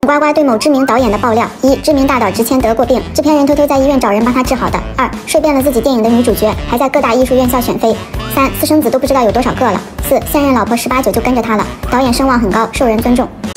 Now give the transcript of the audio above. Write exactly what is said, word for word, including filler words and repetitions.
呱呱对某知名导演的爆料：一、知名大导之前得过病，制片人偷偷在医院找人帮他治好的；二、睡遍了自己电影的女主角，还在各大艺术院校选妃；三、私生子都不知道有多少个了；四、现任老婆十八九就跟着他了，导演声望很高，受人尊重。